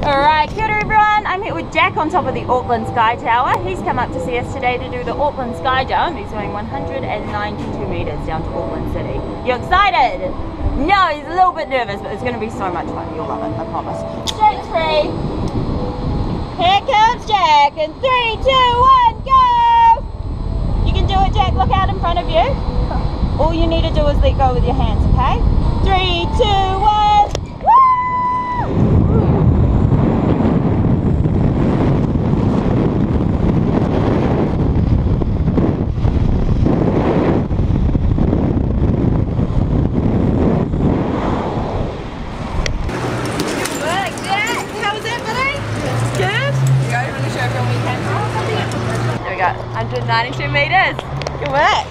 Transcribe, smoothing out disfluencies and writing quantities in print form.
Alright, kia ora everyone. I'm here with Jack on top of the Auckland Sky Tower. He's come up to see us today to do the Auckland Sky Jump. He's doing 192 metres down to Auckland City. You excited? No, he's a little bit nervous, but it's going to be so much fun. You'll love it, I promise. Jake's free. Here comes Jack in 3, 2, 1, go! You can do it, Jack. Look out in front of you. All you need to do is let go with your hands, okay? 3, 2, 1. There we go, 192 metres. Good work.